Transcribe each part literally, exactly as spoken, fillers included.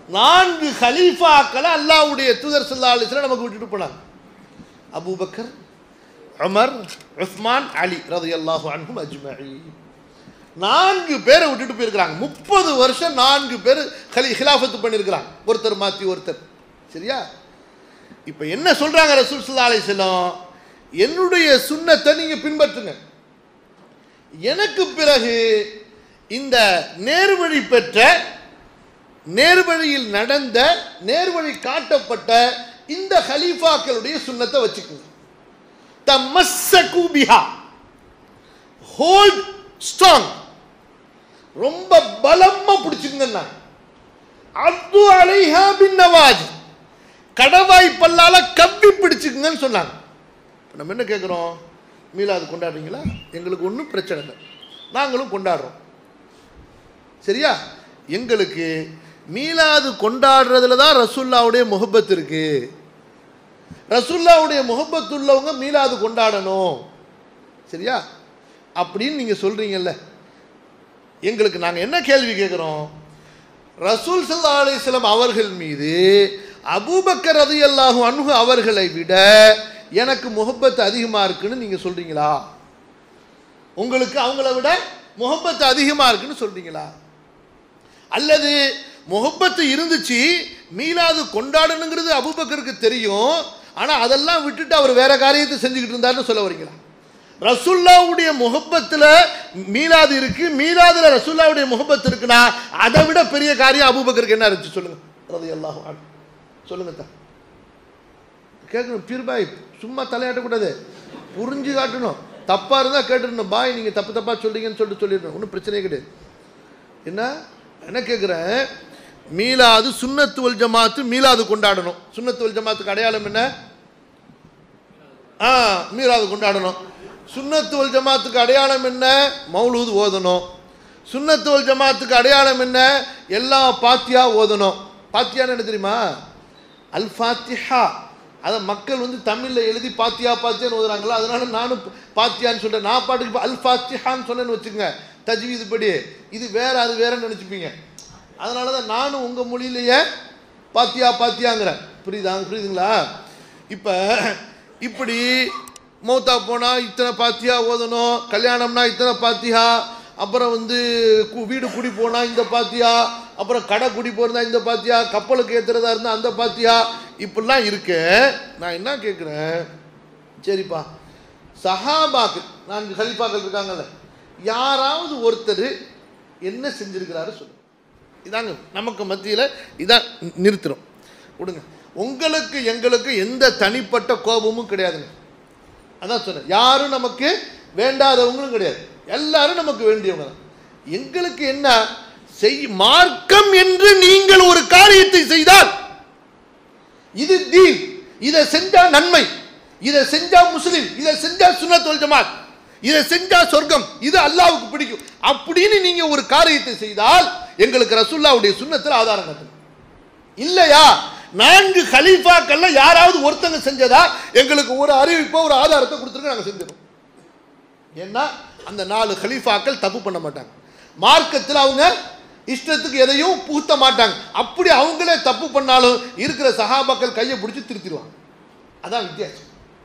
நான்கு கலீஃபாக்களை அல்லாஹ்வுடைய தூதர் ஸல்லல்லாஹு அலைஹி வஸல்லம் நமக்கு விட்டுட்டு போனாங்க. அபூபக்கர், உமர், உஸ்மான், அலி ரலியல்லாஹு அன்ஹும் அஜ்மஈன். நான்கு பேரை விட்டுட்டு போயிருக்கிறாங்க. முப்பது வருஷம் நான்கு பேர் கலி ஹிலாஃபத்து பண்ணியிருக்கிறாங்க, ஒருத்தர் மாற்றி ஒருத்தர். சரியா? இப்போ என்ன சொல்றாங்க ரசூல் ஸல்லல்லாஹு அலைஹி வஸல்லம், என்னுடைய சுன்னத்தை நீங்க பின்பற்றுங்க. எனக்கு பிறகு இந்த நேர்வழி பெற்ற, நேர்வழியில் நடந்த, நேர்வழி காட்டப்பட்ட இந்த ஹலீஃபாக்களுடைய சுன்னத்தை வச்சுக்கோங்க. தமஸ்ஸகு பிஹா, ஹோல்ட் ஸ்ட்ராங், ரொம்ப பலமா பிடிச்சுக்கங்க. அத்து அலைஹா பின் நவாஜ், கடவாய் பல்லால கவ்வி பிடிச்சுக்குங்கன்னு சொன்னாங்க. நம்ம என்ன கேட்குறோம், மீலாது கொண்டாடுறீங்களா? எங்களுக்கு ஒன்றும் பிரச்சனை இல்லை, நாங்களும் கொண்டாடுறோம். சரியா? எங்களுக்கு மீலாது கொண்டாடுறதுல தான் ரசூல்லாவுடைய முஹப்பத் இருக்கு. ரசூல்லாவுடைய முஹப்பத் உள்ளவங்க மீலாது கொண்டாடணும். சரியா? அப்படின்னு நீங்க சொல்றீங்கல்ல, எங்களுக்கு நாங்கள் என்ன கேள்வி கேட்குறோம், ரசூல் ஸல்லல்லாஹு அலைஹி வஸல்லம் அவர்கள் மீது அபூபக்கர் ரலியல்லாஹு அன்ஹு அவர்களை விட எனக்கு முஹப்பத் அதிகமாக இருக்குன்னு நீங்கள் சொல்கிறீங்களா? உங்களுக்கு அவங்கள விட முஹப்பத் அதிகமாக இருக்குன்னு சொல்கிறீங்களா? அல்லது முஹப்பத்து இருந்துச்சு, மீலாது கொண்டாடணுங்கிறது அபூபக்கருக்கு தெரியும், ஆனால் அதெல்லாம் விட்டுட்டு அவர் வேற காரியத்தை செஞ்சுக்கிட்டு இருந்தாருன்னு சொல்ல வரீங்களா? ரசூல்லாவுடைய முஹப்பத்தில் மீலாது இருக்கு, மீலாதுல ரசூல்லாவுடைய முஹப்பத் இருக்குன்னா அதை விட பெரிய காரியம் அபூபக்கருக்கு என்ன இருந்துச்சு சொல்லுங்க ரலியல்லாஹு அன்ஹு. சொல்லுங்க தான் கேட்கணும். பீர்பாய் சும்மா தலையாட்டக்கூடாது, புரிஞ்சு காட்டணும். தப்பாக இருந்தால் கேட்டுருணும், பாய் நீங்கள் தப்பு தப்பாக சொல்றீங்கன்னு சொல்லிட்டு சொல்லிடணும், ஒன்றும் பிரச்சனையே கிடையாது. என்ன என்ன கேட்குறேன், மீலாது சுன்னத்து வல் ஜமாத்து மீலாது கொண்டாடணும். சுன்னத்து வல் ஜமாத்துக்கு அடையாளம் என்ன? ஆ மீலாது கொண்டாடணும். சுன்னத்து வல் ஜமாத்துக்கு அடையாளம் என்ன? மௌலூது ஓதணும். சுன்னத்து வல் ஜமாத்துக்கு அடையாளம் என்ன? எல்லா பாத்தியா ஓதணும். பாத்தியான்னு என்ன தெரியுமா? அல் ஃபாத்திஹா. அதை மக்கள் வந்து தமிழில் எழுதி பாத்தியா பாத்தியான்னு ஓதுறாங்களா, அதனால நானும் பாத்தியான்னு சொல்கிறேன். நான் பாட்டுக்கு அல் ஃபாத்திஹான்னு சொன்னேன்னு வச்சுக்கோங்க, தஜ்வீது படி இது வேற அது வேறன்னு நினச்சிப்பீங்க. அதனால தான் நானும் உங்கள் மொழியிலேயே பாத்தியா பாத்தியாங்கிறேன். புரியுதா? புரியுதுங்களா? இப்போ இப்படி மௌத்தா போனால் இத்தனை பாத்தியா ஓதணும், கல்யாணம்னா இத்தனை பாத்தியா, அப்புறம் வந்து வீடு குடி போனால் இந்த பாத்தியா, அப்புறம் கடை குடி போகிறதா இந்த பாத்தியா, கப்பலுக்கு ஏற்றுறதா இருந்தால் அந்த பாத்தியா, இப்படிலாம் இருக்கு. நான் என்ன கேட்குறேன், சரிப்பா சஹாபாக்கு நான்கு கலீஃபாக்கள் இருக்காங்கல்ல, யாராவது ஒருத்தர் என்ன செஞ்சிருக்கிறாரு சொல்லுங்க. இதாங்க நமக்கு மத்தியில் இதான் நிறுத்துறோம். விடுங்க, உங்களுக்கு எங்களுக்கு எந்த தனிப்பட்ட கோபமும் கிடையாதுங்க. அதான் சொன்னேன், யாரும் நமக்கு வேண்டாதவங்களும் கிடையாது, எல்லாரும் நமக்கு வேண்டியவங்க தான். எங்களுக்கு என்ன செய் மார்க்கம் என்று நீங்கள் ஒரு காரியத்தை செய்தால் இது தீன், இதை செஞ்சா நன்மை, இதை செஞ்சா முஸ்லிம், இதை செஞ்சா சுன்னத் வல் ஜமாத், இதை செஞ்சா சொர்க்கம், இது அல்லாஹ்வுக்கு பிடிக்கும் அப்படின்னு நீங்க ஒரு காரியத்தை செய்தால் எங்களுக்கு ரசூலுல்லாஹ்வுடைய சுன்னத்தில் ஆதாரம் காட்டுங்க. இல்லையா, நான்கு கலீஃபாக்கள்ல யாராவது ஒருத்தங்க செஞ்சதா எங்களுக்கு ஒரு அறிவிப்போ ஒரு ஆதாரத்தை கொடுத்துருங்க, நாங்கள் செஞ்சிடும். ஏன்னா அந்த நாலு கலீஃபாக்கள் தப்பு பண்ண மாட்டாங்க, மார்க்கத்தில் அவங்க இஷ்டத்துக்கு எதையும் புகுத்த மாட்டாங்க. அப்படி அவங்களே தப்பு பண்ணாலும் இருக்கிற சஹாபாக்கள் கையை பிடிச்சி திருத்திடுவாங்க. அதான் வித்தியாசம்.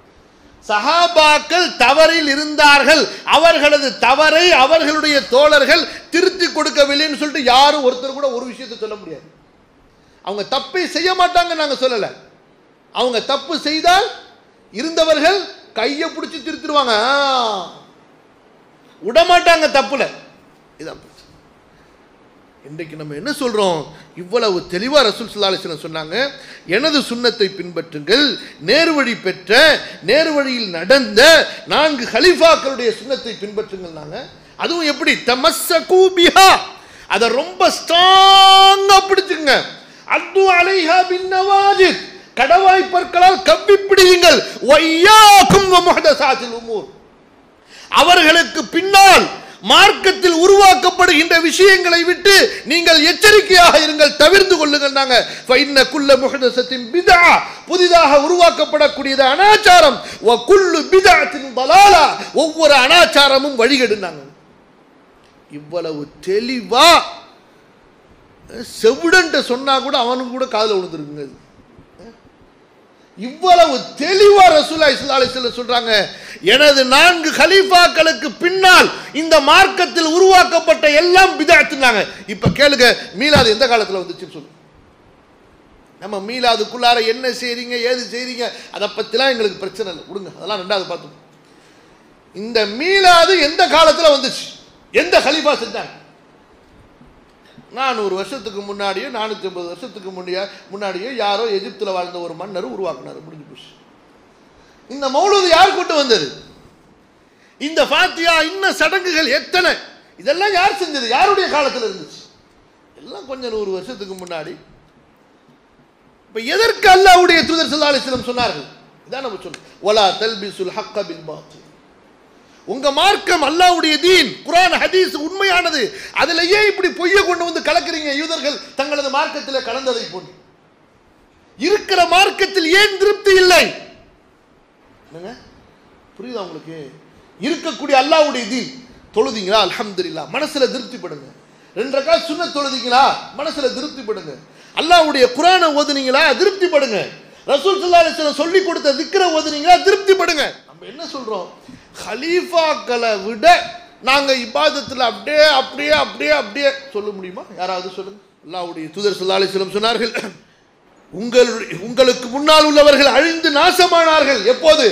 சஹாபாக்கள் தவறில் இருந்தார்கள், அவர்களது தவறை அவர்களுடைய தோழர்கள் திருத்தி கொடுக்கவில்லைன்னு சொல்லிட்டு யாரும் ஒருத்தர் கூட ஒரு விஷயத்தை சொல்ல முடியாது. அவங்க தப்பை செய்ய மாட்டாங்க நாங்கள் சொல்லலை, அவங்க தப்பு செய்தால் இருந்தவர்கள் கையை பிடிச்சி திருத்திடுவாங்க, விடமாட்டாங்க தப்புல. இதான் இன்றைக்கு நம்ம என்ன சொல்றோம், இவ்வளவு தெளிவா ரசூல் ஸல்லல்லாஹு அலைஹி வஸல்லம் சொன்னாங்க, எனது சுன்னத்தை பின்பற்றுங்கள், நேர்வழி பெற்ற நேர்வழியில் நடந்த நான்கு கலீஃபாக்களுடைய சுன்னத்தை பின்பற்றுங்கள். நாங்க அதுவும் எப்படி, தமஸ்ஸகு பிஹா, அதை ரொம்ப ஸ்ட்ராங்கா பிடிச்சுங்க. அத்து அலைஹா பின் நவாஜித், கடவாய் பற்களால் கவ்வி பிடியுங்கள். வய்யாக்கும் வ முஹ்தஸாத்தில் உமூர், அவர்களுக்கு பின்னால் மார்க்கத்தில் உருவாக்கப்படுகின்ற விஷயங்களை விட்டு நீங்கள் எச்சரிக்கையாக இருங்கள், தவிர்த்து கொள்ளுங்கள். நாங்க ஃபைன்ன குல்ல முஹ்தஸத்தின் பித்ஆ, புதிதாக உருவாக்கப்படக்கூடியது அனாச்சாரம். வ குல்லு பித்அத்தின் ضلاலா, ஒவ்வொரு அனாச்சாரமும் வழிகேடுனாங்க. இவ்வளவு தெளிவா செவிடன்ட்ட சொன்னா கூட அவனுக்கு கூட காதுல விழுந்துருக்குங்க. இவ்வளவு தெளிவா ரசூலுல்லாஹி ஸல்லல்லாஹு அலைஹி வஸல்லம் சொல்றாங்க, எனது நான்கு கலீஃபாக்களுக்கு பின்னால் இந்த மார்க்கத்தில் உருவாக்கப்பட்ட எல்லாம் பிதஅத்னாங்க. இப்ப கேளுங்க, மீலாது எந்த காலத்துல வந்துச்சுன்னு சொல்லுங்க. நம்ம மீலாதுக்குள்ளார என்ன செய்றீங்க ஏது செய்றீங்க அதை பத்திலாம் எங்களுக்கு பிரச்சனை இல்லை, விடுங்க, அதெல்லாம் ரெண்டாவது பார்த்தோம். இந்த மீலாது எந்த காலத்துல வந்துச்சு, எந்த கலீஃபா செஞ்சாங்க? நானூறு வருஷத்துக்கு முன்னாடியே நானூற்றி ஐம்பது வருஷத்துக்கு முன்னாடியே முன்னாடியே யாரோ எகிப்தில் வாழ்ந்த ஒரு மன்னர் உருவாக்குனார், முடிஞ்சு போச்சு. இந்த மௌலூது யார் கூட்டு வந்தது? இந்த ஃபாத்தியா இன்ன சடங்குகள் எத்தனை, இதெல்லாம் யார் செஞ்சது? யாருடைய காலத்தில் இருந்துச்சு? எல்லாம் கொஞ்சம் நூறு வருஷத்துக்கு முன்னாடி. இப்போ எதற்கு அல்லாஹ்வுடைய தூதர் ஸல்லல்லாஹு அலைஹி வஸல்லம் சொன்னார்கள்? இதான் நம்ம சொல்றோம், வலா தல்பிசுல் ஹக்க பில் பாத்தில். உங்க மார்க்கம் அல்லாஹ்வுடைய தீன் குர்ஆன் ஹதீஸ் உண்மையானது, அதிலேயே இப்படி பொய்யை கொண்டு வந்து கலக்குறீங்க. யூதர்கள் தங்களது மார்க்கத்தில் கலந்ததை போன்று இருக்கிற மார்க்கத்தில் ஏன் திருப்தி இல்லை? என்னங்க புரியுதா உங்களுக்கு? இருக்கக்கூடிய அல்லாஹ்வுடைய தீன் தொழுதீங்களா, அல்ஹம்துலில்லாஹ், மனசுல திருப்திப்படுங்க. ரெண்டு ரக்காத் சுன்னத் தொழுதீங்களா, மனசுல திருப்திப்படுங்க. அல்லாஹ்வுடைய குர்ஆனை ஓதுனீங்களா, திருப்திப்படுங்க. ரசூல் ஸல்லல்லாஹு அலைஹி வஸல்லம் சொல்லி கொடுத்த திக்ரை ஓதுனீங்களா, திருப்திப்படுங்க. நம்ம என்ன சொல்றோம், கலீஃபாக்களை விட நாங்க இபாதத்தில் அப்படியே அப்படியே அப்படியே அப்படியே சொல்ல முடியுமா? யாராவது சொல்லுங்க. அல்லாஹ்வுடைய தூதர் ஸல்லல்லாஹு அலைஹி வஸல்லம் சொன்னார்கள், உங்கள் உங்களுக்கு முன்னால் உள்ளவர்கள் அழிந்து நாசமானார்கள். எப்போது?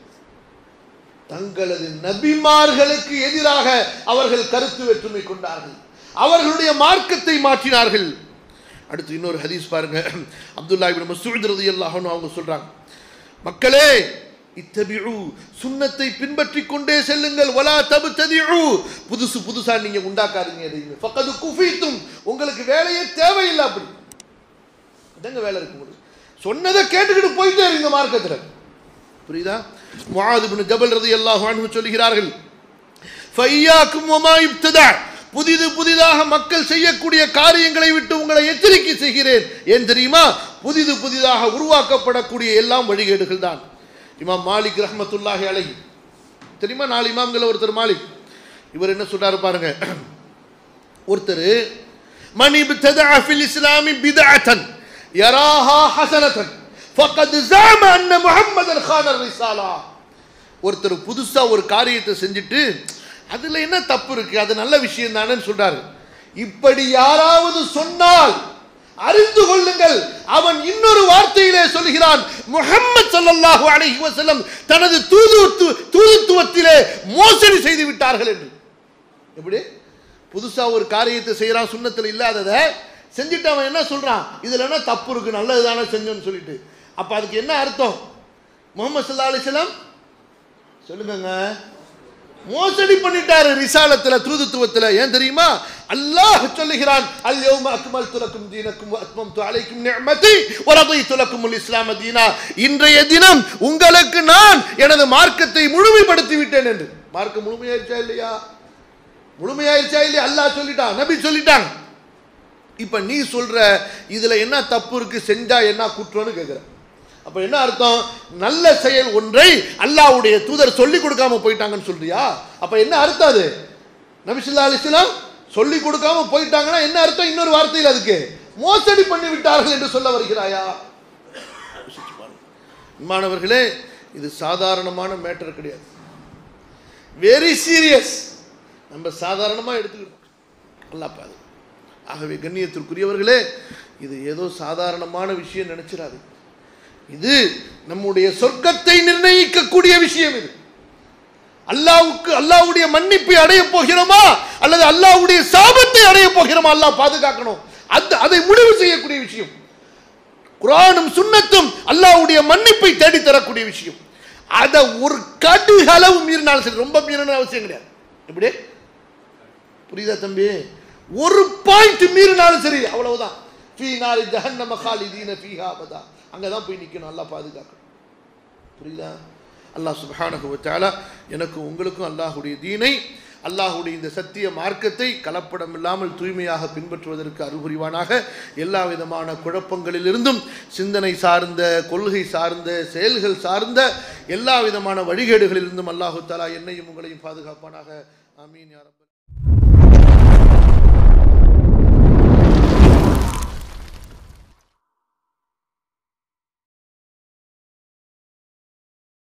தங்களது நபிமார்களுக்கு எதிராக அவர்கள் கருத்து வேற்றுமை கொண்டார்கள், அவர்களுடைய மார்க்கத்தை மாற்றினார்கள். அடுத்து இன்னொரு ஹதீஸ் பாருங்க, அப்துல்லாஹ் இப்னு மஸ்ஊத் ரலியல்லாஹு அன்ஹு அவங்க சொல்றாங்க, மக்களே இத்தபிஉ, சுன்னத்தை பின்பற்றி கொண்டே செல்லுங்கள், வலா தப்ததிஉ, புதுசு புதுசா நீங்க உண்டாக்காதீங்க எதையுமே, ஃபக்கது குஃபீதும், உங்களுக்கு வேலையே தேவையில்லை. அப்படி இதங்க வேலை இருக்கு உங்களுக்கு, சொன்னதை கேட்டுக்கிட்டு போயிட்டே இருங்க மார்க்கத்தில். புரியுதா? முஆத் இப்னு ஜபல் ரலியல்லாஹு அன்ஹு சொல்கிறார்கள், ஃபையாக்கும் வமா இப்ததா, புதிது புதிதாக மக்கள் செய்யக்கூடிய காரியங்களை விட்டு உங்களை எச்சரிக்கை செய்கிறேன். ஏன் தெரியுமா? புதிது புதிதாக உருவாக்கப்படக்கூடிய எல்லாம் வழிகேடுகள் தான். இமாம் மாலிக் ரஹ்மத்துல்லாஹி அலைஹி தெரியுமா? நாலு இமாம்கள் ஒருத்தர் மாலிக், இவர் என்ன சொல்றாரு பாருங்க, ஒருத்தர் மன் இப்ததஅ ஃபில் இஸ்லாமி பித்அத்தன் யராஹா ஹஸனத்தன் ஃபகத் ஸஅம அன்ன முஹம்மதன் கான ரிஸாலா. ஒருத்தர் புதுசா ஒரு காரியத்தை செஞ்சுட்டு அதுல என்ன தப்பு இருக்கு, அது நல்ல விஷயம் தானேன்னு சொல்றாரு. இப்படி யாராவது சொன்னால் அறிந்து கொள்ளுங்கள், அவன் இன்னொரு வார்த்தையிலே சொல்கிறான், முஹம்மது ஸல்லல்லாஹு அலைஹி வஸல்லம் தனது தூது தூதுத்துவத்திலே மோசடி செய்து விட்டார்கள் என்று. எப்படி? புதுசா ஒரு காரியத்தை செய்யறான், சுன்னத்தில் இல்லாததை செஞ்சுட்டு அவன் என்ன சொல்றான், இதுல என்ன தப்பு இருக்கு, நல்லது தானே செஞ்சோன்னு சொல்லிட்டு. அப்ப அதுக்கு என்ன அர்த்தம்? முஹம்மது ஸல்லல்லாஹு அலைஹி வஸல்லம் சொல்லுங்க மோசடி பண்ணிட்டாரு ரிசாலத்துல, தூதுத்துவத்துல. ஏன் தெரியுமா? அல்லாஹ் சொல்லுகிறான், அல் யௌம அக்மல்து லக்கும் தீனக்கும் வ அத்மம்து அலைக்கும் நிஅமதி வ ரضيtu லக்குமுல் இஸ்லாம தீனா, இன்றைய தினம் உங்களுக்கு நான் எனது மார்க்கத்தை முழுமைப்படுத்தி விட்டேன் என்று. மார்க்கம் முழுமையாயிருச்சா இல்லையா? முழுமையாயிருச்சா இல்லையா? அல்லாஹ் சொல்லிட்டான், நபி சொல்லிட்டாங்க. இப்ப நீ சொல்ற இதுல என்ன தப்பு இருக்கு, செஞ்சா என்ன குற்றம்னு கேக்குற. அப்ப என்ன அர்த்தம்? நல்ல செயல் ஒன்றை அல்லாஹ்வுடைய தூதர் சொல்லி கொடுக்காம போயிட்டாங்கன்னு சொல்றியா? அப்ப என்ன அர்த்தம்? அது நபி ஸல்லல்லாஹு அலைஹி வஸல்லம் சொல்லி கொடுக்காம போயிட்டாங்கன்னா என்ன அர்த்தம்? இன்னொரு வார்த்தையில் அதுக்கு மோசடி பண்ணி விட்டார்கள் என்று சொல்ல வருகிறாயா? மாணவர்களே, இது சாதாரணமான மேட்டர் கிடையாது, வெரி சீரியஸ். நம்ம சாதாரணமா எடுத்துக்கிட்டோம். அல்லாஹ் பாது. ஆகவே கண்ணியத்திற்குரியவர்களே, இது ஏதோ சாதாரணமான விஷயம் நினைச்சிடாது. இது நம்முடைய சொர்க்கத்தை நிர்ணயிக்கக்கூடிய விஷயம். இது அல்லாஹ்வுக்கு அல்லாஹ்வுடைய மன்னிப்பை அடைய போகிறோமா அல்லது அல்லாஹ்வுடைய சாபத்தை அடைய போகிறோமா? அல்லாஹ் பாதுகாக்கணும். அதை முடிவு செய்யக்கூடிய விஷயம். குர்ஆனும் சுன்னத்தும் அல்லாஹ்வுடைய மன்னிப்பை தேடி தரக்கூடிய விஷயம். அதை ஒரு கடுகளவு மீறினாலும் சரி, ரொம்ப மீறின அவசியம் கிடையாது. எப்படி? புரியுதா தம்பி? ஒரு பாயிண்ட் மீறினாலும் சரி, அவ்வளவுதான். ஃபீ நாரி ஜஹன்னம காலிதீன ஃபீஹா அபதா, அங்கதான் போய் நிக்கணும். அல்லாஹ் பாதுகாக்கணும். புரியுதா? அல்லாஹ் சுப்ஹானஹு வ தஆலா எனக்கு உங்களுக்கும் அல்லாஹ்வுடைய தீனை, அல்லாஹ்வுடைய இந்த சத்திய மார்க்கத்தை கலப்படம் இல்லாமல் தூய்மையாக பின்பற்றுவதற்கு அருள் புரிவானாக. எல்லா விதமான குழப்பங்களிலிருந்தும், சிந்தனை சார்ந்த, கொள்கை சார்ந்த, செயல்கள் சார்ந்த எல்லா விதமான வழிகேடுகளிலிருந்தும் அல்லாஹு தஆலா என்னையும் உங்களையும் பாதுகாப்பானாக. ஆமீன் யா ரப்பல்